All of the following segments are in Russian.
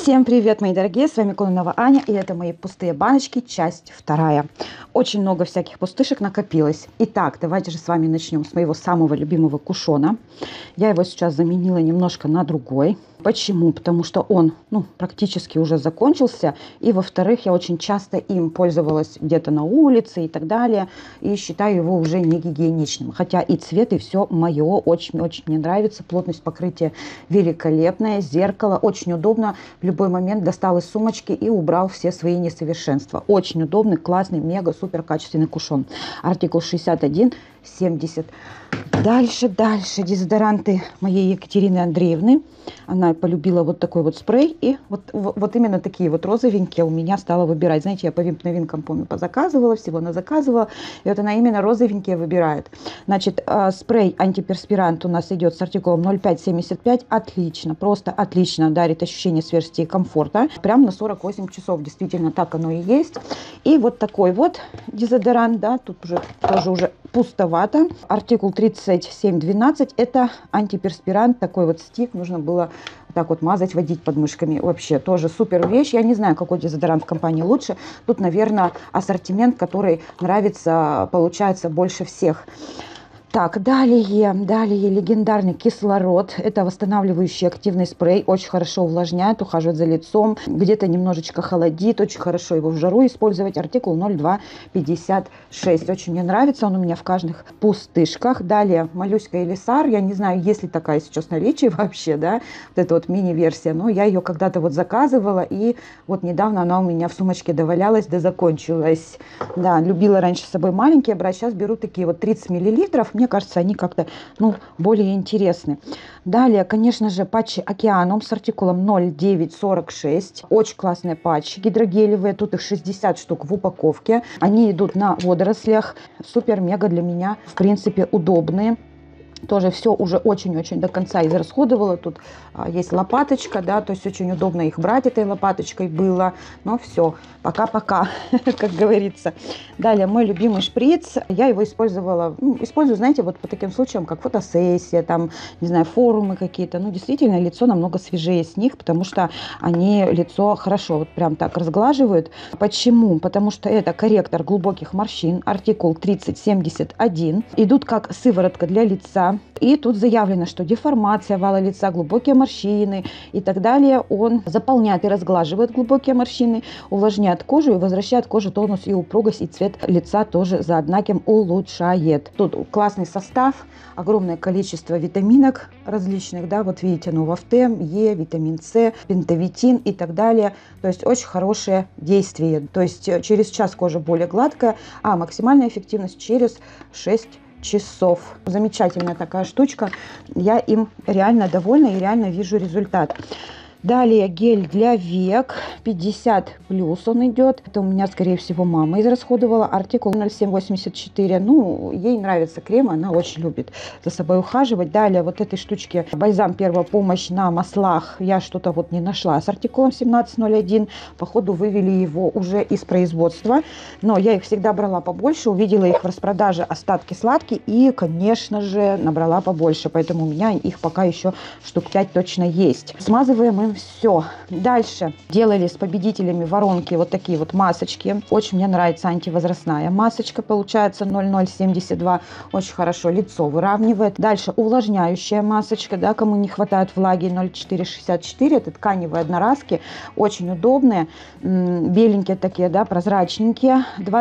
Всем привет, мои дорогие, с вами Кононова Аня, и это мои пустые баночки, часть 2. Очень много всяких пустышек накопилось. Итак, давайте же с вами начнем с моего самого любимого кушона. Я его сейчас заменила немножко на другой. Почему? Потому что он практически уже закончился. И во-вторых, я очень часто им пользовалась где-то на улице и так далее. И считаю его уже не гигиеничным. Хотя и цвет, и все мое. Очень-очень мне нравится. Плотность покрытия великолепная. Зеркало. Очень удобно. В любой момент достал из сумочки и убрал все свои несовершенства. Очень удобный, классный, мега, супер качественный кушон. Артикул 6170. Дальше дезодоранты моей Екатерины Андреевны. Она полюбила вот такой вот спрей. И вот именно такие вот розовенькие у меня стала выбирать. Знаете, я по вип-новинкам, помню, позаказывала, всего назаказывала. И вот она именно розовенькие выбирает. Значит, спрей антиперспирант у нас идет с артикулом 0575. Отлично, просто отлично. Дарит ощущение свежести и комфорта. Прям на 48 часов. Действительно, так оно и есть. И вот такой вот дезодорант, да, тут уже тоже уже пустовато. Артикул 3712. Это антиперспирант. Такой вот стик. Нужно было так вот мазать, водить подмышками. Вообще тоже супер вещь. Я не знаю, какой дезодорант в компании лучше. Тут, наверное, ассортимент, который нравится, получается, больше всех. Так, далее легендарный кислород. Это восстанавливающий активный спрей. Очень хорошо увлажняет, ухаживает за лицом. Где-то немножечко холодит. Очень хорошо его в жару использовать. Артикул 0256. Очень мне нравится. Он у меня в каждых пустышках. Далее моллюска Элисар. Я не знаю, есть ли такая сейчас в наличии вообще, да. Вот эта вот мини-версия. Но я ее когда-то вот заказывала. И вот недавно она у меня в сумочке довалялась, да закончилась. Да, любила раньше с собой маленькие брать. Сейчас беру такие вот 30 миллилитров. Мне кажется, они как-то, более интересны. Далее, конечно же, патчи Океанум с артикулом 0946. Очень классные патчи гидрогелевые. Тут их 60 штук в упаковке. Они идут на водорослях. Супер-мега для меня, в принципе, удобные. Тоже все уже очень-очень до конца израсходовала. Тут есть лопаточка, да, то есть очень удобно их брать этой лопаточкой было. Но все, пока-пока, как говорится. Далее, мой любимый шприц. Я его использовала, использую, знаете, вот по таким случаям, как фотосессия, там, не знаю, форумы какие-то. Действительно, лицо намного свежее с них, потому что они лицо хорошо вот прям так разглаживают. Почему? Потому что это корректор глубоких морщин, артикул 3071. Идут как сыворотка для лица. И тут заявлено, что деформация вала лица, глубокие морщины и так далее. Он заполняет и разглаживает глубокие морщины, увлажняет кожу и возвращает коже тонус и упругость, и цвет лица тоже за однаким улучшает. Тут классный состав, огромное количество витаминок различных, да, вот видите, новофтем, Е, витамин С, пентавитин и так далее. То есть очень хорошее действие. То есть через час кожа более гладкая, а максимальная эффективность через 6 часов. Замечательная такая штучка. Я им реально довольна и реально вижу результат. Далее гель для век 50 плюс он идет. Это у меня, скорее всего, мама израсходовала. Артикул 0784. Ей нравится крем, она очень любит за собой ухаживать. Далее вот этой штучки бальзам первая помощь на маслах. Я что-то вот не нашла с артикулом 1701. Походу вывели его уже из производства. Но я их всегда брала побольше. Увидела их в распродаже остатки сладкие. И, конечно же, набрала побольше. Поэтому у меня их пока еще штук 5 точно есть. Смазываем им все. Дальше делали с победителями воронки вот такие вот масочки. Очень мне нравится антивозрастная масочка. Получается 0072. Очень хорошо лицо выравнивает. Дальше увлажняющая масочка. Да, кому не хватает влаги 0464. Это тканевые одноразки. Очень удобные. Беленькие такие, да, прозрачненькие.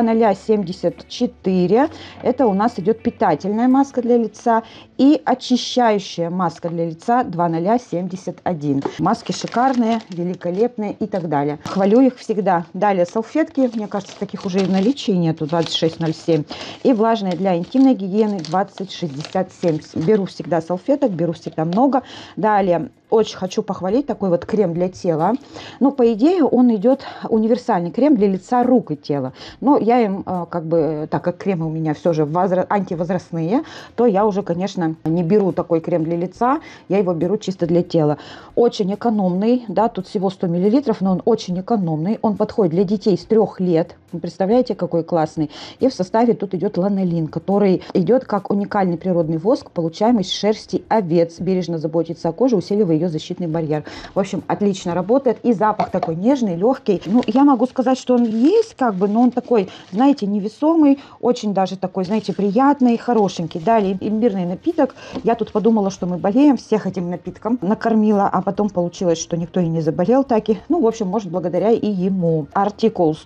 2074. Это у нас идет питательная маска для лица. И очищающая маска для лица 2071. Маски шикарные, великолепные и так далее. Хвалю их всегда. Далее салфетки. Мне кажется, таких уже и в наличии нету. 2607. И влажные для интимной гигиены 2067. Беру всегда салфеток, беру всегда много. Далее очень хочу похвалить такой вот крем для тела. По идее, он идет универсальный крем для лица, рук и тела. Но я им, так как кремы у меня все же антивозрастные, то я уже, конечно, не беру такой крем для лица. Я его беру чисто для тела. Очень экономный. экономный, да, тут всего 100 миллилитров, но он очень экономный. Он подходит для детей с 3 лет. Вы представляете, какой классный. И в составе тут идет ланолин, который идет как уникальный природный воск, получаемый из шерсти овец. Бережно заботится о коже, усиливая ее защитный барьер. В общем, отлично работает. И запах такой нежный, легкий. Ну, я могу сказать, что он есть, как бы, но он такой, знаете, невесомый, очень даже такой, знаете, приятный, хорошенький. Далее имбирный напиток. Я тут подумала, что мы болеем всех этим напитком. Накормила, а потом получилось, что никто и не заболел таки. Ну, в общем, может, благодаря и ему. Артикул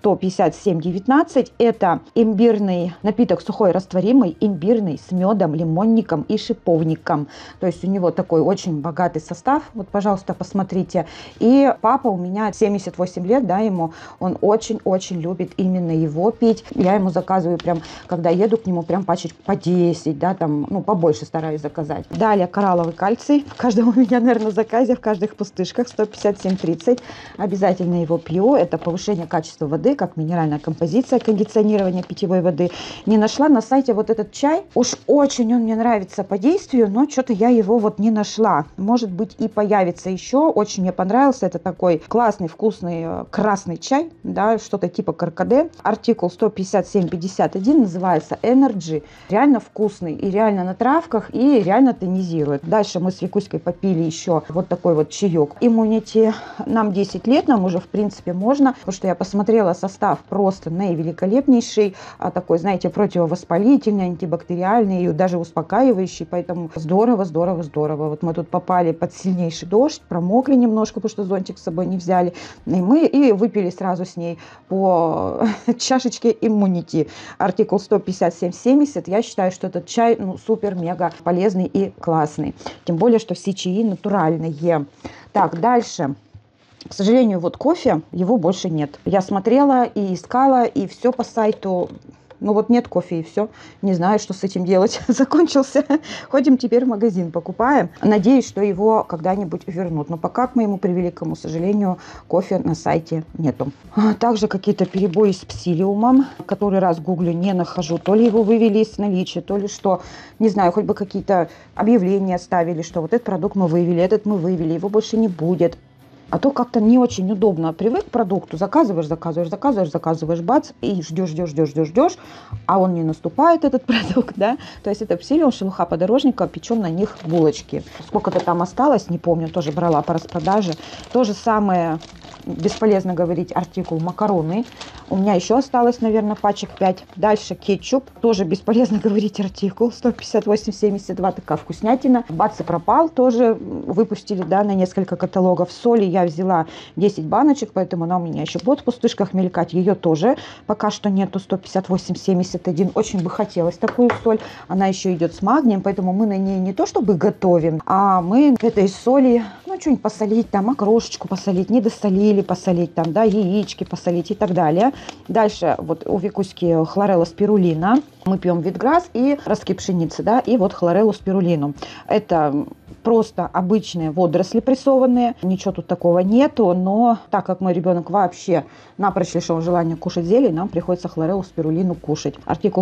157-19. Это имбирный напиток сухой растворимый, имбирный с медом, лимонником и шиповником. То есть у него такой очень богатый состав. Вот, пожалуйста, посмотрите. И папа у меня 78 лет, да, ему. Он очень-очень любит именно его пить. Я ему заказываю прям, когда еду к нему, прям пачек по 10, да, там, ну, побольше стараюсь заказать. Далее коралловый кальций. В каждом у меня, наверное, заказе, в каждых пустышках 157-30. Обязательно его пью. Это повышение качества воды, как минеральная композиция, кондиционирование питьевой воды. Не нашла на сайте вот этот чай. Уж очень он мне нравится по действию, но что-то я его вот не нашла. Может быть, и появится еще. Очень мне понравился. Это такой классный, вкусный красный чай, да, что-то типа каркаде. Артикул 157-51 называется Energy. Реально вкусный и реально на травках, и реально тонизирует. Дальше мы с Викуськой попили еще вот такой вот чаек. Иммунити. Нам 10 лет, нам уже в принципе можно, потому что я посмотрела состав, просто наивеликолепнейший, такой, знаете, противовоспалительный, антибактериальный и даже успокаивающий, поэтому здорово, здорово, здорово. Вот мы тут попали под сильнейший дождь, промокли немножко, потому что зонтик с собой не взяли, и выпили сразу с ней по чашечке иммунити. Артикул 157-70. Я считаю, что этот чай, ну, супер-мега полезный и классный. Тем более, что все чаи натуральные. Так, дальше. К сожалению, вот кофе, его больше нет. Я смотрела и искала, и все по сайту. Ну вот нет кофе и все. Не знаю, что с этим делать. Закончился. Ходим теперь в магазин, покупаем. Надеюсь, что его когда-нибудь вернут. Но пока, к моему превеликому сожалению, кофе на сайте нету. Также какие-то перебои с псилиумом. Который раз гуглю, не нахожу. То ли его вывели из наличия, то ли что. Не знаю, хоть бы какие-то объявления ставили, что вот этот продукт мы вывели, этот мы вывели, его больше не будет. А то как-то не очень удобно. Привык к продукту, заказываешь, бац, и ждешь, а он не наступает, этот продукт, да. То есть это псилиум, шелуха подорожника, печем на них булочки. Сколько-то там осталось, не помню, тоже брала по распродаже. То же самое, бесполезно говорить, артикул макароны. У меня еще осталось, наверное, пачек 5. Дальше кетчуп. Тоже бесполезно говорить артикул. 158,72. Такая вкуснятина. Бац и пропал. Тоже выпустили, да, на несколько каталогов. Соли я взяла 10 баночек, поэтому она у меня еще будет в пустышках мелькать. Ее тоже пока что нету. 158,71. Очень бы хотелось такую соль. Она еще идет с магнием, поэтому мы на ней не то чтобы готовим, а мы этой соли, ну, что-нибудь посолить, там, окрошечку посолить, не досолили посолить, там, да, яички посолить и так далее. Дальше вот у Викуськи хлорелла спирулина. Мы пьем витграсс и ростки пшеницы, да, и вот хлореллу спирулину. Это просто обычные водоросли прессованные. Ничего тут такого нету, но так как мой ребенок вообще напрочь лишен желания кушать зелень, нам приходится хлореллу спирулину кушать. Артикул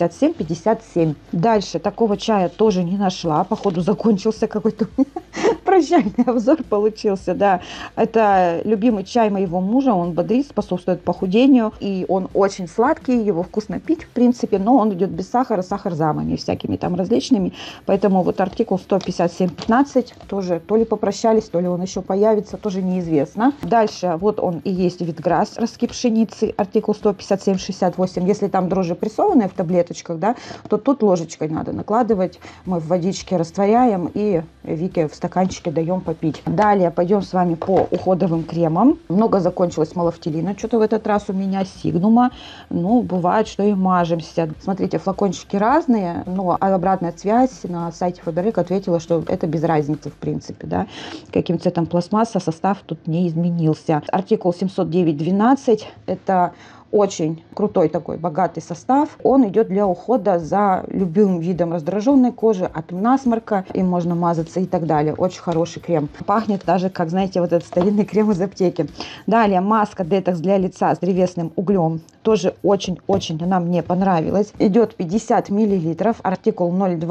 157-57. Дальше такого чая тоже не нашла. Походу закончился какой-то прощальный обзор получился, да. Это любимый чай моего мужа. Он бодрит, способствует похудению. И он очень сладкий, его вкусно пить, в принципе, но он идет без сахара, с сахарзамами всякими там различными. Поэтому вот артикул 157-15 тоже то ли попрощались, то ли он еще появится, тоже неизвестно. Дальше вот он и есть витграсс, ростки пшеницы, артикул 157-68. Если там дрожжи прессованные в таблеточках, да, то тут ложечкой надо накладывать. Мы в водичке растворяем и Вике в стаканчике даем попить. Далее пойдем с вами по уходовым кремам. Много закончилось малофтилина, что-то в этот раз у меня сигнума. Ну, бывает, что и мажемся. Смотрите, флакончики разные, но обратная связь на сайте Фаберлик ответила, что это без разницы в принципе, да. Каким цветом пластмасса, состав тут не изменился. Артикул 709-12, это Очень крутой такой богатый состав. Он идет для ухода за любым видом раздраженной кожи, от насморка, им можно мазаться и так далее. Очень хороший крем. Пахнет даже, как, знаете, вот этот старинный крем из аптеки. Далее маска детокс для лица с древесным углем. Тоже очень-очень она мне понравилась. Идет 50 миллилитров, артикул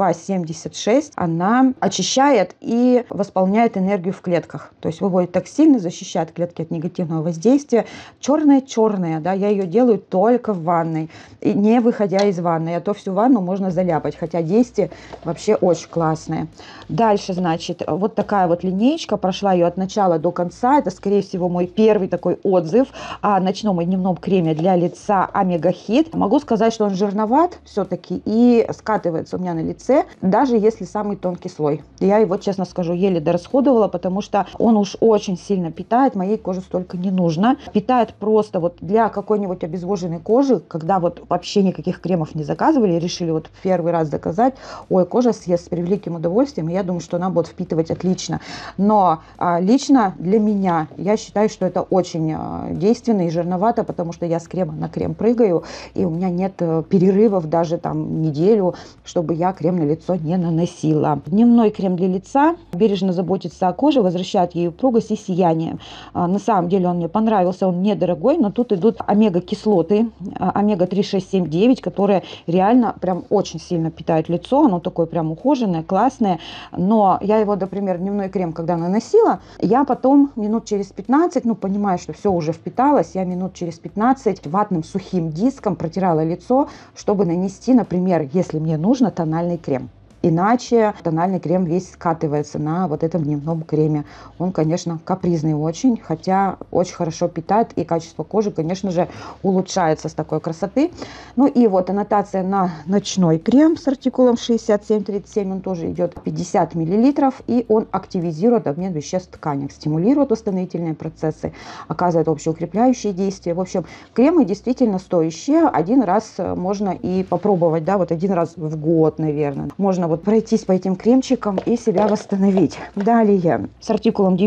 0276. Она очищает и восполняет энергию в клетках. То есть выводит токсины, защищает клетки от негативного воздействия. Черная-черная, да, я ее делаю только в ванной, и не выходя из ванной, а то всю ванну можно заляпать, хотя действие вообще очень классное. Дальше, значит, вот такая вот линеечка, прошла ее от начала до конца. Это, скорее всего, мой первый такой отзыв о ночном и дневном креме для лица Омега Хит. Могу сказать, что он жирноват все-таки и скатывается у меня на лице, даже если самый тонкий слой. Я его, честно скажу, еле дорасходовала, потому что он уж очень сильно питает, моей коже столько не нужно. Питает просто вот для какой-нибудь обезвоженной кожи, когда вот вообще никаких кремов не заказывали, решили вот первый раз заказать, ой, кожа съест с превеликим удовольствием, и я думаю, что она будет впитывать отлично. Но лично для меня, я считаю, что это очень действенно и жирновато, потому что я с крема на крем прыгаю, и у меня нет перерывов даже там неделю, чтобы я крем на лицо не наносила. Дневной крем для лица бережно заботится о коже, возвращает ей упругость и сияние. На самом деле он мне понравился, он недорогой, но тут идут омега-кислоты, омега-3, 6, 7, 9, которые реально прям очень сильно питают лицо, оно такое прям ухоженное, классное. Но я его, например, дневной крем, когда наносила, я потом минут через 15, ну, понимаю, что все уже впиталось, я минут через 15 ватным сухим диском протирала лицо, чтобы нанести, например, если мне нужно, тональный крем. Иначе тональный крем весь скатывается на вот этом дневном креме. Он, конечно, капризный очень, хотя очень хорошо питает, и качество кожи, конечно же, улучшается с такой красоты. Ну и вот аннотация на ночной крем с артикулом 6737. Он тоже идет 50 миллилитров, и он активизирует обмен веществ в тканях, стимулирует восстановительные процессы, оказывает общеукрепляющие действия. В общем, кремы действительно стоящие. Один раз можно и попробовать, да, вот один раз в год, наверное. Можно вот пройтись по этим кремчикам и себя восстановить. Далее с артикулом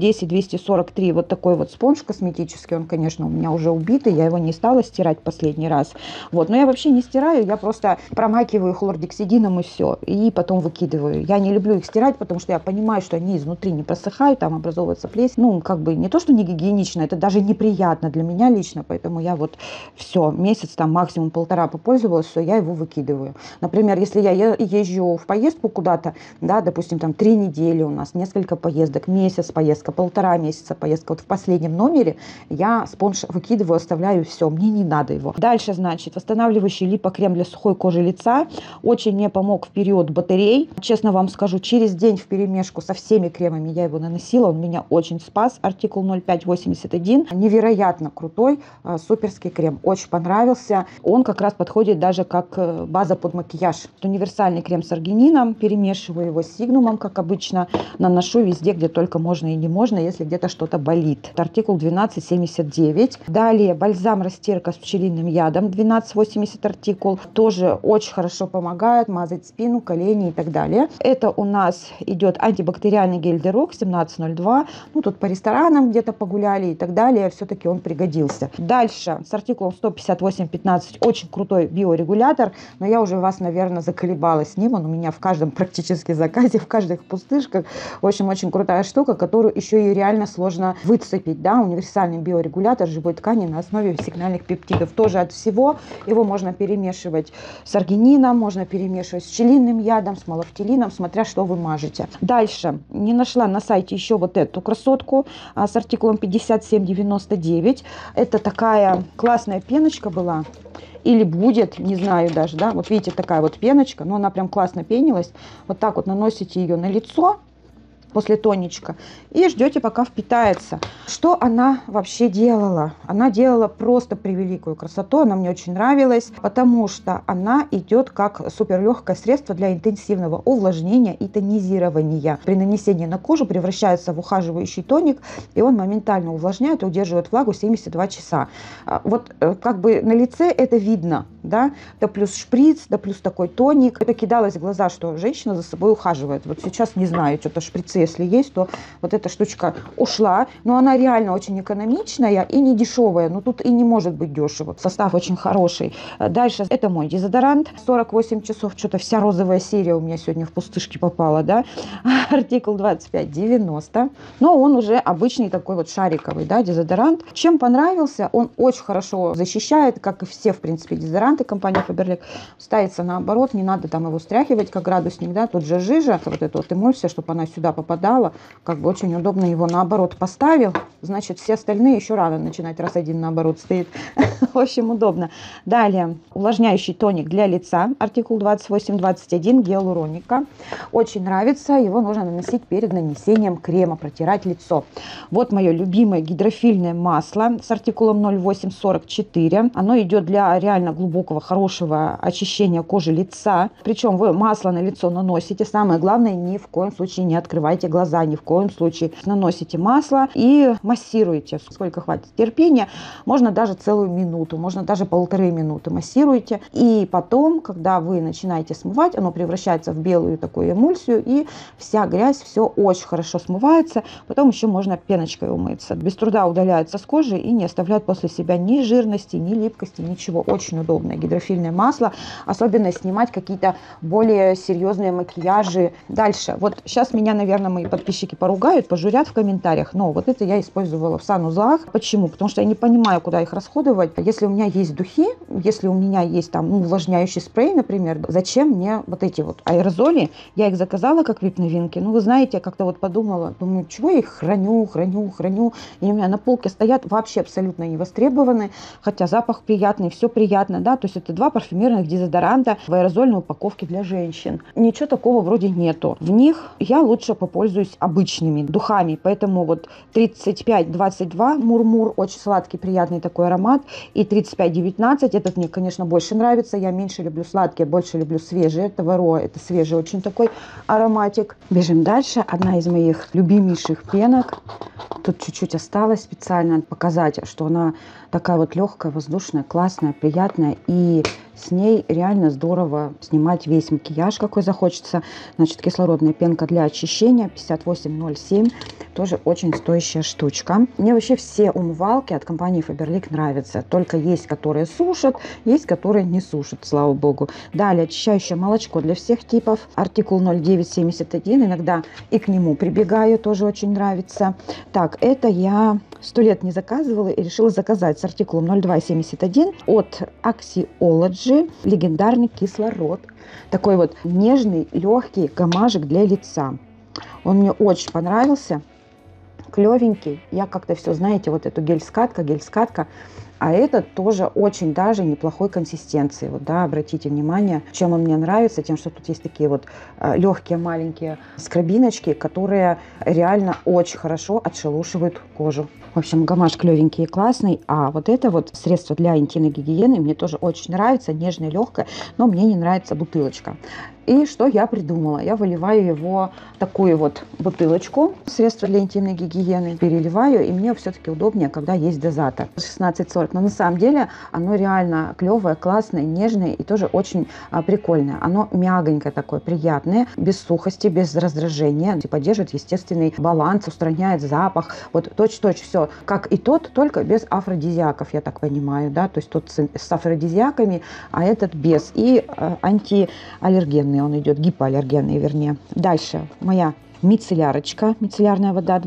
910-243 вот такой вот спонж косметический. Он, конечно, у меня уже убитый, я его не стала стирать последний раз. Вот, но я вообще не стираю, я просто промакиваю хлоргексидином и все, и потом выкидываю. Я не люблю их стирать, потому что я понимаю, что они изнутри не просыхают, там образовывается плесень. Ну, как бы не то, что не гигиенично, это даже неприятно для меня лично, поэтому я вот все, месяц, там максимум полтора попользовалась, все, я его выкидываю. Например, если я езжу в поездку куда-то, да, допустим, там 3 недели у нас, несколько поездок, месяц поездка, полтора месяца поездка, вот в последнем номере я спонж выкидываю, оставляю, все, мне не надо его. Дальше, значит, восстанавливающий липокрем для сухой кожи лица, очень мне помог в период батарей, честно вам скажу, через день вперемешку со всеми кремами я его наносила, он меня очень спас, артикул 0581, невероятно крутой, суперский крем, очень понравился, он как раз подходит даже как база под макияж, универсальный крем с аргинином, перемешиваю его с сигнумом, как обычно, наношу везде, где только можно и не можно, если где-то что-то болит. Артикул 1279. Далее бальзам-растирка с пчелиным ядом, 1280 артикул, тоже очень хорошо помогает мазать спину, колени и так далее. Это у нас идет антибактериальный гель Дерок 1702, ну тут по ресторанам где-то погуляли и так далее, все-таки он пригодился. Дальше с артикулом 158-15 очень крутой биорегулятор, но я уже вас, наверное, заколебалась с ним, он у меня в каждом практически заказе, в каждых пустышках. В общем, очень крутая штука, которую еще и реально сложно выцепить. Да? Универсальный биорегулятор живой ткани на основе сигнальных пептидов. Тоже от всего. Его можно перемешивать с аргинином, можно перемешивать с пчелиным ядом, с малофтилином, смотря что вы мажете. Дальше. Не нашла на сайте еще вот эту красотку с артикулом 5799. Это такая классная пеночка была. Или будет, не знаю даже, да, вот видите, такая вот пеночка, но она прям классно пенилась. Вот так вот наносите ее на лицо после тоничка и ждете, пока впитается. Что она вообще делала? Она делала просто превеликую красоту, она мне очень нравилась, потому что она идет как суперлегкое средство для интенсивного увлажнения и тонизирования. При нанесении на кожу превращается в ухаживающий тоник, и он моментально увлажняет и удерживает влагу 72 часа. Вот как бы на лице это видно, да, да плюс шприц, да плюс такой тоник. Это кидалось в глаза, что женщина за собой ухаживает. Вот сейчас не знаю, что-то шприцы, если есть, то вот эта штучка ушла. Но она реально очень экономичная и не дешевая. Но тут и не может быть дешево. Состав очень хороший. Дальше это мой дезодорант. 48 часов. Что-то вся розовая серия у меня сегодня в пустышки попала, да. Артикул 2590. Но он уже обычный такой вот шариковый, да, дезодорант. Чем понравился? Он очень хорошо защищает, как и все, в принципе, дезодоранты компании Faberlic. Ставится наоборот, не надо там его стряхивать, как градусник, да, тут же жижа, вот эта вот эмульсия, чтобы она сюда попадала, как бы очень удобно его наоборот поставил, значит, все остальные еще рано начинать, раз один наоборот стоит. В общем, удобно. Далее, увлажняющий тоник для лица, артикул 2821, гиалуроника. Очень нравится, его нужно наносить перед нанесением крема, протирать лицо. Вот мое любимое гидрофильное масло с артикулом 0844. Оно идет для реально глубокого, хорошего очищения кожи лица. Причем вы масло на лицо наносите. Самое главное, ни в коем случае не открывайте глаза, ни в коем случае. Наносите масло и массируете. Сколько хватит терпения. Можно даже целую минуту, можно даже 1,5 минуты массируете. И потом, когда вы начинаете смывать, оно превращается в белую такую эмульсию, и вся грязь, все очень хорошо смывается. Потом еще можно пеночкой умыться. Без труда удаляется с кожи и не оставляет после себя ни жирности, ни липкости, ничего. Очень удобное гидрофильное масло. Особенно снимать какие-то более серьезные макияжи. Дальше. Вот сейчас меня, наверное, мои подписчики поругают, пожурят в комментариях. Но вот это я использовала в санузлах. Почему? Потому что я не понимаю, куда их расходовать. Если у меня есть духи, если у меня есть там увлажняющий спрей, например, зачем мне вот эти вот аэрозоли? Я их заказала как вип-новинки. Ну, вы знаете, я как-то вот подумала, думаю, чего я их храню. И у меня на полке стоят вообще абсолютно не востребованы. Хотя запах приятный, все приятно, да. То есть это 2 парфюмерных дезодоранта в аэрозольной упаковке для женщин. Ничего такого вроде нету. В них я лучше попользуюсь обычными духами. Поэтому вот 3522 Мурмур, очень сладкий, приятный такой аромат. И 3519, этот мне, конечно, больше нравится. Я меньше люблю сладкие, больше люблю свежие. Это Вароа, это свежий очень такой ароматик. Бежим дальше. Одна из моих любимейших пенок. Тут чуть-чуть осталось, специально показать, что она такая вот легкая, воздушная, классная, приятная. И с ней реально здорово снимать весь макияж, какой захочется. Значит, кислородная пенка для очищения 5807. Тоже очень стоящая штучка. Мне вообще все умывалки от компании Faberlic нравятся. Только есть, которые сушат, есть, которые не сушат, слава богу. Далее, очищающее молочко для всех типов. Артикул 0971. Иногда и к нему прибегаю, тоже очень нравится. Так, это я 100 лет не заказывала и решила заказать с артикулом 0271 от Axiology. Легендарный кислород. Такой вот нежный, легкий гамажик для лица. Он мне очень понравился. Клевенький. Я как-то все, знаете, вот эту гель-скатка. А этот тоже очень даже неплохой консистенции. Вот, да, обратите внимание, чем он мне нравится, тем, что тут есть такие вот легкие маленькие скрабиночки, которые реально очень хорошо отшелушивают кожу. В общем, гамаш клевенький и классный. А вот это вот средство для интимной гигиены мне тоже очень нравится, нежное, легкое, но мне не нравится бутылочка. И что я придумала? Я выливаю его в такую вот бутылочку, средство для интимной гигиены, переливаю, и мне все-таки удобнее, когда есть дозатор. 1640. Но на самом деле оно реально клевое, классное, нежное и тоже очень прикольное. Оно мягонькое такое, приятное, без сухости, без раздражения. И поддерживает естественный баланс, устраняет запах. Вот точь-в-точь все, как и тот, только без афродизиаков, я так понимаю, да. То есть тот с афродизиаками, а этот без. И антиаллергенный он идет, гипоаллергенный, вернее. Дальше моя мицеллярочка, мицеллярная вода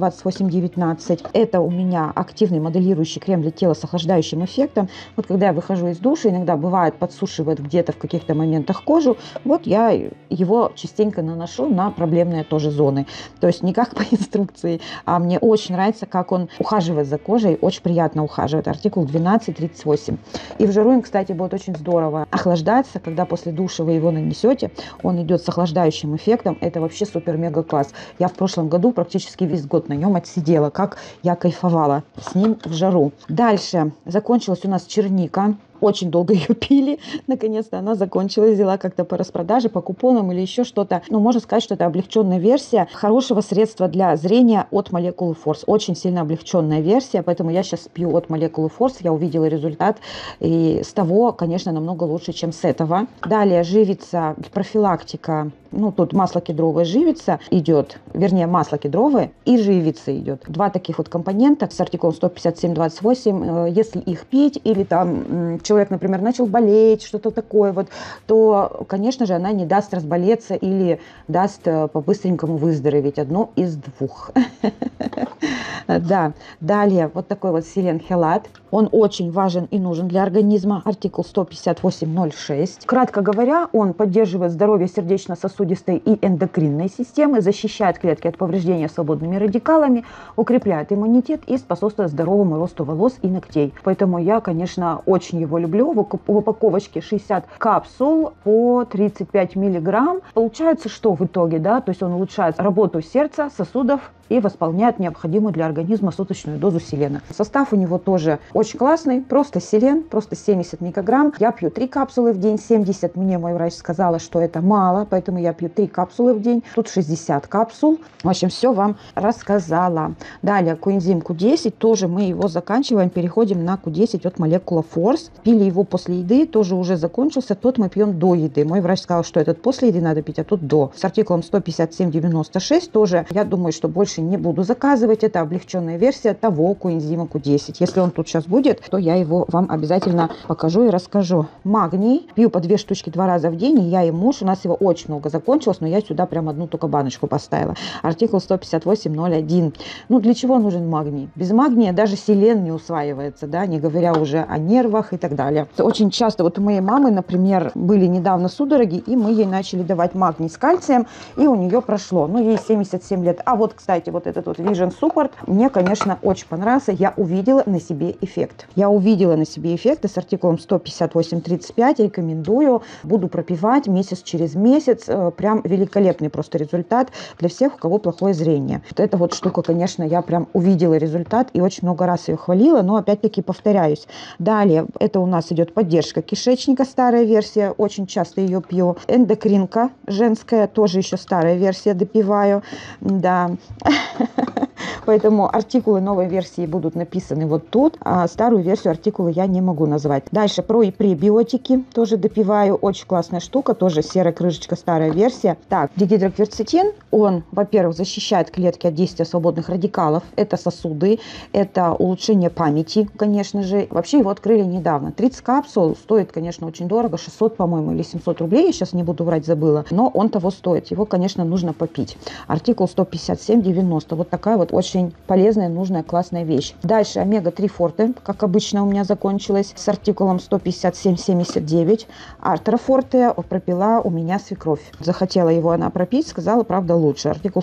2819. Это у меня активный моделирующий крем для тела с охлаждающим эффектом. Вот когда я выхожу из душа, иногда бывает подсушивает где-то в каких-то моментах кожу. Вот я его частенько наношу на проблемные тоже зоны. То есть не как по инструкции, а мне очень нравится, как он ухаживает за кожей. Очень приятно ухаживает. Артикул 1238. И в жару им, кстати, будет очень здорово охлаждаться, когда после душа вы его нанесете. Он идет с охлаждающим эффектом. Это вообще супер-мега класс. Я в прошлом году практически весь год на нем отсидела, как я кайфовала с ним в жару. Дальше закончилась у нас черника. очень долго ее пили. Наконец-то она закончилась, взяла как-то по распродаже, по купонам или еще что-то. Ну, можно сказать, что это облегченная версия хорошего средства для зрения от Molecular Force. Очень сильно облегченная версия, поэтому я сейчас пью от Molecular Force. Я увидела результат, и с того, конечно, намного лучше, чем с этого. Далее живица, профилактика. Ну, тут масло кедровое живица идет, вернее, масло кедровое и живица идет. Два таких вот компонента с артикулом 157.28. Если их пить или там человек, например, начал болеть, что-то такое вот, то, конечно же, она не даст разболеться или даст по-быстренькому выздороветь. Одно из двух. Да. Далее вот такой вот селен-хелат. Он очень важен и нужен для организма. Артикул 158.06. Кратко говоря, он поддерживает здоровье сердечно-сосудистой и эндокринной системы, защищает клетки от повреждения свободными радикалами, укрепляет иммунитет и способствует здоровому росту волос и ногтей. Поэтому я, конечно, очень его люблю. В упаковочке 60 капсул по 35 миллиграмм. Получается, что в итоге, да, то есть он улучшает работу сердца, сосудов и восполняет необходимую для организма суточную дозу селена. Состав у него тоже очень классный, просто селен, просто 70 микрограмм. Я пью 3 капсулы в день, 70 мне мой врач сказала, что это мало, поэтому я пью 3 капсулы в день. Тут 60 капсул. В общем, все вам рассказала. Далее коэнзим Q10, тоже мы его заканчиваем, переходим на Q10 от Molecular Force. Пили его после еды, тоже уже закончился, тот мы пьем до еды. Мой врач сказал, что этот после еды надо пить, а тут до. С артикулом 157.96 тоже, я думаю, что больше не буду заказывать. Это облегченная версия того коэнзима Q10. Если он тут сейчас будет, то я его вам обязательно покажу и расскажу. Магний. Пью по 2 штучки 2 раза в день. И я и муж. У нас его очень много закончилось, но я сюда прям одну только баночку поставила. Артикул 158.01. Ну, для чего нужен магний? Без магния даже селен не усваивается, да, не говоря уже о нервах и так далее. Очень часто, вот у моей мамы, например, были недавно судороги, и мы ей начали давать магний с кальцием, и у нее прошло. Ну, ей 77 лет. А вот, кстати, вот этот вот Vision Support мне, конечно, очень понравился. Я увидела на себе эффект. Я увидела на себе эффекты с артикулом 158.35. Рекомендую. Буду пропивать месяц через месяц. Прям великолепный просто результат для всех, у кого плохое зрение. Вот эта вот штука, конечно, я прям увидела результат и очень много раз ее хвалила, но опять-таки повторяюсь. Далее, это у нас идет поддержка кишечника, старая версия. Очень часто ее пью. Эндокринка женская, тоже еще старая версия, допиваю. Да. Поэтому артикулы новой версии будут написаны вот тут, а старую версию артикула я не могу назвать. Дальше про и пребиотики тоже допиваю. Очень классная штука, тоже серая крышечка, старая версия. Так, дигидрокверцетин, он, во-первых, защищает клетки от действия свободных радикалов. Это сосуды, это улучшение памяти, конечно же. Вообще его открыли недавно. 30 капсул стоит, конечно, очень дорого, 600, по-моему, или 700 рублей, я сейчас не буду врать, забыла. Но он того стоит, его, конечно, нужно попить. Артикул 157.90. Вот такая вот очень полезная, нужная, классная вещь. Дальше омега-3 форте, как обычно у меня закончилась, с артикулом 157.79. Артрофорте пропила у меня свекровь. Захотела его она пропить, сказала, правда, лучше. Артикул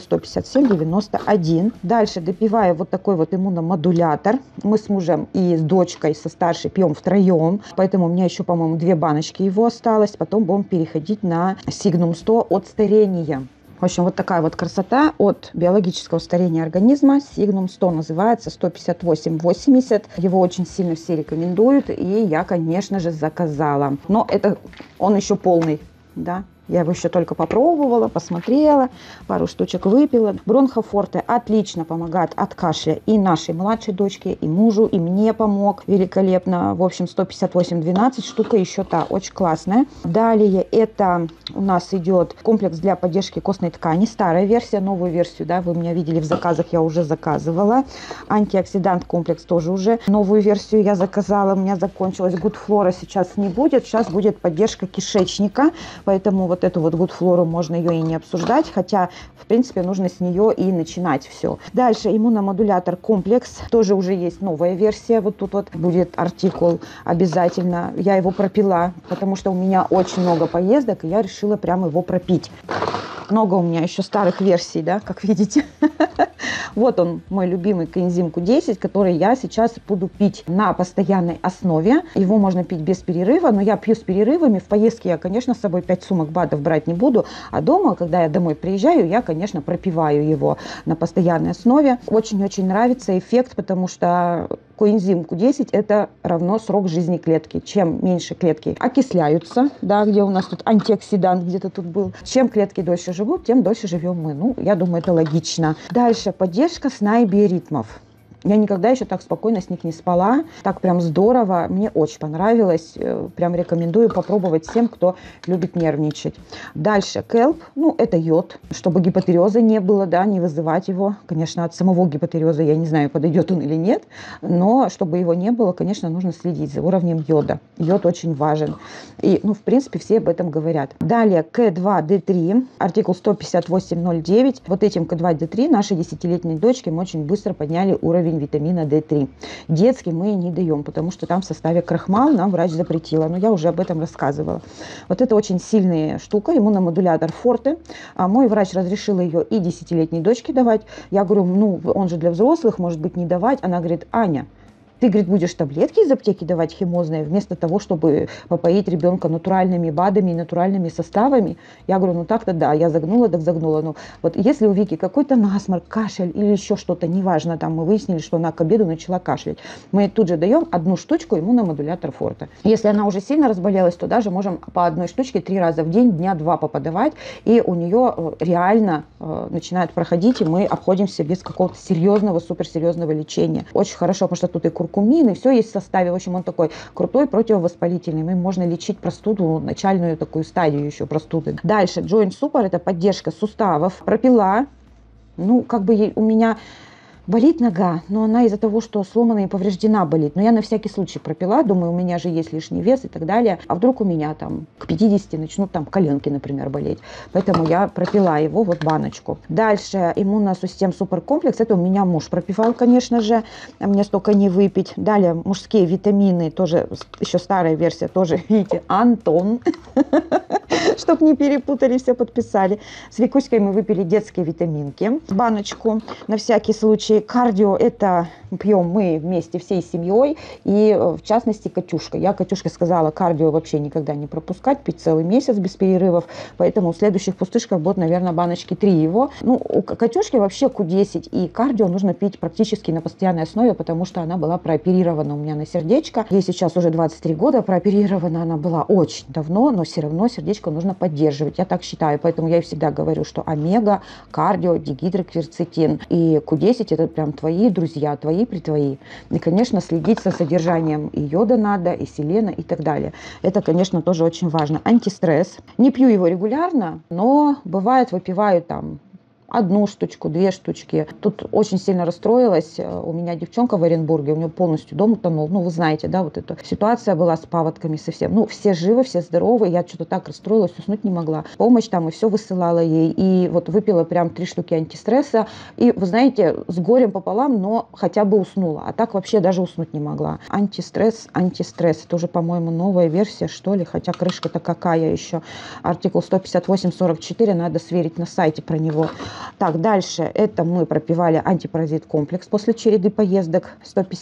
157.91. Дальше допиваю вот такой вот иммуномодулятор. Мы с мужем и с дочкой, со старшей пьем втроем, поэтому у меня еще, по-моему, 2 баночки его осталось. Потом будем переходить на Signum 100 от старения. В общем, вот такая вот красота от биологического старения организма. Signum 100 называется, 158,80. Его очень сильно все рекомендуют, и я, конечно же, заказала. Но это он еще полный, да. Я его еще только попробовала, посмотрела, пару штучек выпила. Бронхофорте отлично помогает от кашля и нашей младшей дочке, и мужу, и мне помог великолепно. В общем, 158,12, штука еще та, очень классная. Далее это у нас идет комплекс для поддержки костной ткани. Старая версия, новую версию, да, вы меня видели в заказах, я уже заказывала. Антиоксидант комплекс тоже уже. Новую версию я заказала, у меня закончилась. Good Flora сейчас не будет, сейчас будет поддержка кишечника, поэтому вот эту вот Good Flora можно ее и не обсуждать, хотя, в принципе, нужно с нее и начинать все. Дальше иммуномодулятор комплекс, тоже уже есть новая версия, вот тут вот будет артикул обязательно. Я его пропила, потому что у меня очень много поездок, и я решила прямо его пропить. Много у меня еще старых версий, да, как видите. Вот он, мой любимый коэнзим Q10, который я сейчас буду пить на постоянной основе. Его можно пить без перерыва, но я пью с перерывами. В поездке я, конечно, с собой 5 сумок БАДов брать не буду. А дома, когда я домой приезжаю, я, конечно, пропиваю его на постоянной основе. Очень-очень нравится эффект, потому что Коэнзим Q10 это равно срок жизни клетки. Чем меньше клетки окисляются, да, где у нас тут антиоксидант где-то тут был, чем клетки дольше живут, тем дольше живем мы. Ну, я думаю, это логично. Дальше, поддержка сна и биоритмов. Я никогда еще так спокойно с них не спала. Так прям здорово. Мне очень понравилось. Прям рекомендую попробовать всем, кто любит нервничать. Дальше келп. Ну, это йод. Чтобы гипотереза не было, да, не вызывать его. Конечно, от самого гипотереза я не знаю, подойдет он или нет. Но чтобы его не было, конечно, нужно следить за уровнем йода. Йод очень важен. И, ну, в принципе, все об этом говорят. Далее К2-Д3. Артикул 158.09. Вот этим К2-Д3 нашей 10-летней дочке мы очень быстро подняли уровень витамина D3. Детский мы не даем, потому что там в составе крахмал, нам врач запретила. Но я уже об этом рассказывала. Вот это очень сильная штука, иммуномодулятор Форте. А мой врач разрешил ее и 10-летней дочке давать. Я говорю, ну, он же для взрослых, может быть, не давать. Она говорит, Аня, ты, говорит, будешь таблетки из аптеки давать химозные, вместо того, чтобы попоить ребенка натуральными БАДами и натуральными составами? Я говорю, ну так-то да, я загнула, так загнула. Ну, вот если у Вики какой-то насморк, кашель или еще что-то, неважно, там мы выяснили, что она к обеду начала кашлять, мы тут же даем одну штучку иммуномодулятор Форте. Если она уже сильно разболелась, то даже можем по одной штучке 3 раза в день, дня 2 поподавать, и у нее реально начинает проходить, и мы обходимся без какого-то серьезного, суперсерьезного лечения. Очень хорошо, потому что тут и куркумин, и все есть в составе. В общем, он такой крутой, противовоспалительный. Им можно лечить простуду, начальную такую стадию еще простуды. Дальше, Joint Super, это поддержка суставов. Пропила. Ну, как бы у меня болит нога, но она из-за того, что сломана и повреждена, болит. Но я на всякий случай пропила, думаю, у меня же есть лишний вес и так далее. А вдруг у меня там к 50 начнут там коленки, например, болеть. Поэтому я пропила его, вот баночку. Дальше иммуносистем суперкомплекс. Это у меня муж пропивал, конечно же. Мне столько не выпить. Далее мужские витамины, тоже еще старая версия, тоже, видите, Антон. Чтоб не перепутали, все подписали. С Викуськой мы выпили детские витаминки. Баночку на всякий случай. Кардио это пьем мы вместе всей семьей. И в частности Катюшка. Я Катюшке сказала, кардио вообще никогда не пропускать, пить целый месяц без перерывов. Поэтому в следующих пустышках будет, наверное, баночки 3 его. Ну, у Катюшки вообще Q10 и кардио нужно пить практически на постоянной основе, потому что она была прооперирована у меня на сердечко. Ей сейчас уже 23 года, прооперирована она была очень давно, но все равно сердечко нужно поддерживать. Я так считаю, поэтому я и всегда говорю, что омега, кардио, дигидрокверцетин и Q10 это прям твои друзья, твои при твои. И, конечно, следить за содержанием и йода надо, и селена и так далее. Это, конечно, тоже очень важно. Антистресс. Не пью его регулярно, но бывает выпиваю там 1 штучку, 2 штучки. Тут очень сильно расстроилась. У меня девчонка в Оренбурге, у нее полностью дом утонул. Ну, вы знаете, да, вот эта ситуация была с паводками совсем. Ну, все живы, все здоровы. Я что-то так расстроилась, уснуть не могла. Помощь там и все высылала ей. И вот выпила прям 3 штуки антистресса. И, вы знаете, с горем пополам, но хотя бы уснула. А так вообще даже уснуть не могла. Антистресс, антистресс. Это уже, по-моему, новая версия, что ли. Хотя крышка-то какая еще. Артикул 158.44. Надо сверить на сайте про него. Так, дальше это мы пропивали антипаразит комплекс после череды поездок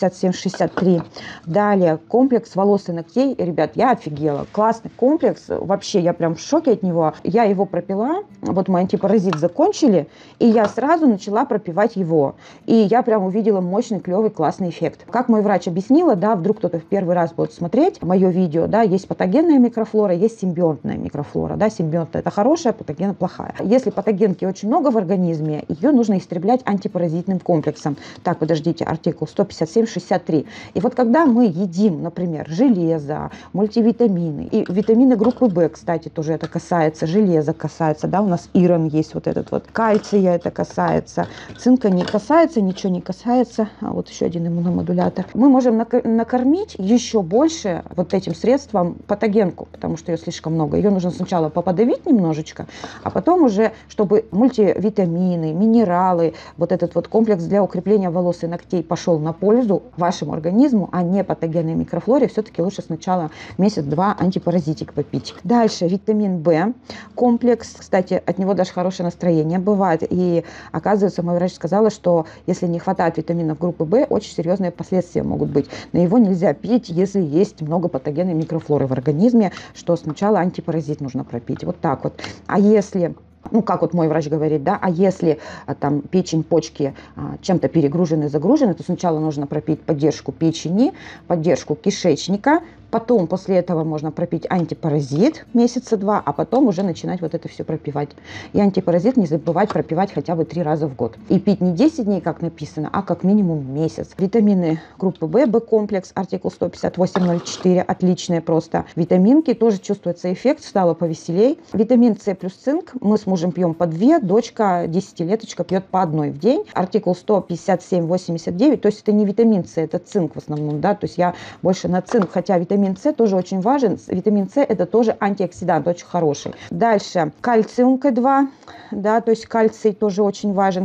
157.63. Далее комплекс волос и ногтей. Ребят, я офигела. Классный комплекс. Вообще, я прям в шоке от него. Я его пропила. Вот мы антипаразит закончили. И я сразу начала пропивать его. И я прям увидела мощный, клевый, классный эффект. Как мой врач объяснила, да, вдруг кто-то в первый раз будет смотреть мое видео, да, есть патогенная микрофлора, есть симбионтная микрофлора. Да, симбионтная это хорошая, патогенная плохая. Если патогенки очень много в организме, ее нужно истреблять антипаразитным комплексом. Так, подождите, артикул 157.63. И вот когда мы едим, например, железо, мультивитамины и витамины группы В, кстати, тоже это касается, железо касается, да, у нас ирон есть вот этот вот, кальция это касается, цинка не касается, ничего не касается, а вот еще один иммуномодулятор. Мы можем накормить еще больше вот этим средством патогенку, потому что ее слишком много. Ее нужно сначала поподавить немножечко, а потом уже, чтобы мультивитамины, минералы, вот этот вот комплекс для укрепления волос и ногтей пошел на пользу вашему организму, а не патогенной микрофлоре, все-таки лучше сначала месяц-два антипаразитик попить. Дальше витамин В комплекс, кстати, от него даже хорошее настроение бывает, и оказывается, мой врач сказала, что если не хватает витаминов группы В, очень серьезные последствия могут быть. Но его нельзя пить, если есть много патогенной микрофлоры в организме, что сначала антипаразит нужно пропить. Вот так вот. А если Ну, как вот мой врач говорит, да, а если там печень, почки чем-то перегружены, загружены, то сначала нужно пропить поддержку печени, поддержку кишечника, потом после этого можно пропить антипаразит месяца 2, а потом уже начинать вот это все пропивать. И антипаразит не забывать пропивать хотя бы 3 раза в год. И пить не 10 дней, как написано, а как минимум месяц. Витамины группы В, Б-комплекс, артикул 158.04, отличные просто. Витаминки, тоже чувствуется эффект, стало повеселей. Витамин С плюс цинк мы с мужем пьем по 2, дочка 10-леточка пьет по 1 в день. Артикул 157.89, то есть это не витамин С, это цинк в основном, да, то есть я больше на цинк, хотя витамин С тоже очень важен. Витамин С это тоже антиоксидант, очень хороший. Дальше кальциум К2, да, то есть кальций тоже очень важен,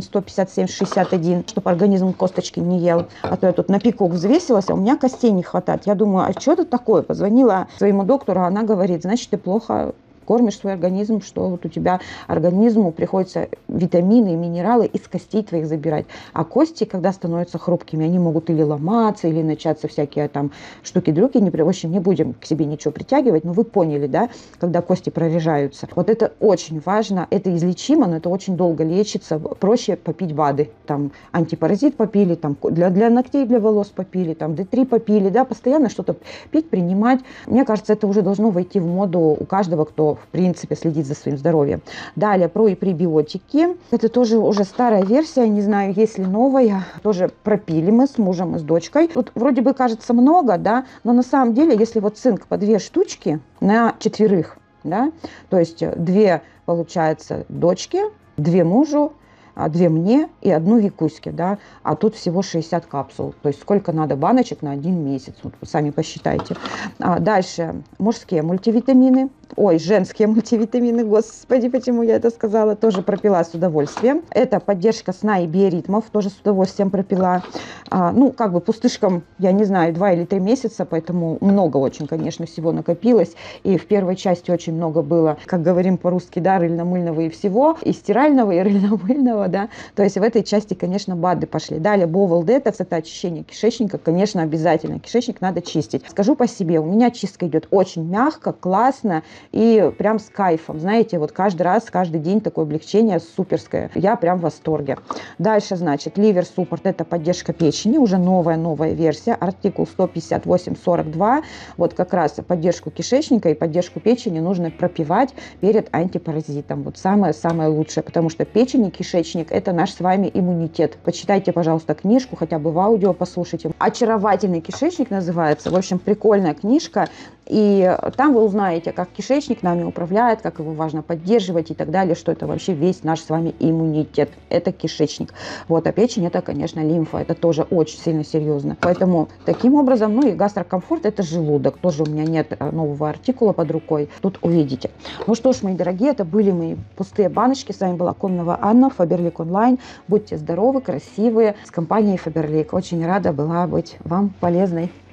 157,61, чтобы организм косточки не ел. А то я тут на пику взвесилась, а у меня костей не хватает. Я думаю, а что это такое? Позвонила своему доктору, она говорит, значит, ты плохо кормишь свой организм, что вот у тебя организму приходится витамины и минералы из костей твоих забирать. А кости, когда становятся хрупкими, они могут или ломаться, или начаться всякие там штуки-дрюки. В общем, не будем к себе ничего притягивать, но вы поняли, да, когда кости прорежаются. Вот это очень важно, это излечимо, но это очень долго лечится. Проще попить БАДы. Там антипаразит попили, там для ногтей, для волос попили, там D3 попили, да, постоянно что-то пить, принимать. Мне кажется, это уже должно войти в моду у каждого, кто в принципе следить за своим здоровьем. Далее про и пребиотики. Это тоже уже старая версия, не знаю, есть ли новая. Тоже пропили мы с мужем и с дочкой. Тут вроде бы кажется много, да, но на самом деле, если вот цинк по 2 штучки на 4, да, то есть 2 получается дочки, 2 мужу, 2 мне и 1 Викуське, да, а тут всего 60 капсул. То есть сколько надо баночек на 1 месяц, вот сами посчитайте. Дальше мужские мультивитамины, женские мультивитамины, господи, почему я это сказала, тоже пропила с удовольствием. Это поддержка сна и биоритмов, тоже с удовольствием пропила. Ну, как бы пустышкам, я не знаю, 2 или 3 месяца, поэтому много очень, конечно, всего накопилось. И в первой части очень много было, как говорим по-русски, да, рыльно-мыльного и всего, и стирального, и рыльно-мыльного, да. То есть в этой части, конечно, БАДы пошли. Далее Bowel Detox, это очищение кишечника, конечно, обязательно. Кишечник надо чистить. Скажу по себе, у меня чистка идет очень мягко, классно и прям с кайфом. Знаете, вот каждый раз, каждый день такое облегчение суперское. Я прям в восторге. Дальше, значит, Liver Support, это поддержка печени, уже новая версия, артикул 158.42. Вот как раз поддержку кишечника и поддержку печени нужно пропивать перед антипаразитом. Вот самое лучшее, потому что печень и кишечник – это наш с вами иммунитет. Почитайте, пожалуйста, книжку, хотя бы в аудио послушайте. «Очаровательный кишечник» называется. В общем, прикольная книжка. И там вы узнаете, как кишечник нами управляет, как его важно поддерживать и так далее, что это вообще весь наш с вами иммунитет. Это кишечник. Вот, а печень – это, конечно, лимфа. Это тоже очень сильно серьезно. Поэтому таким образом, ну и гастрокомфорт – это желудок. Тоже у меня нет нового артикула под рукой. Тут увидите. Ну что ж, мои дорогие, это были мои пустые баночки. С вами была Кононова Анна, Фаберлик онлайн. Будьте здоровы, красивые, с компанией Фаберлик. Очень рада была быть вам полезной.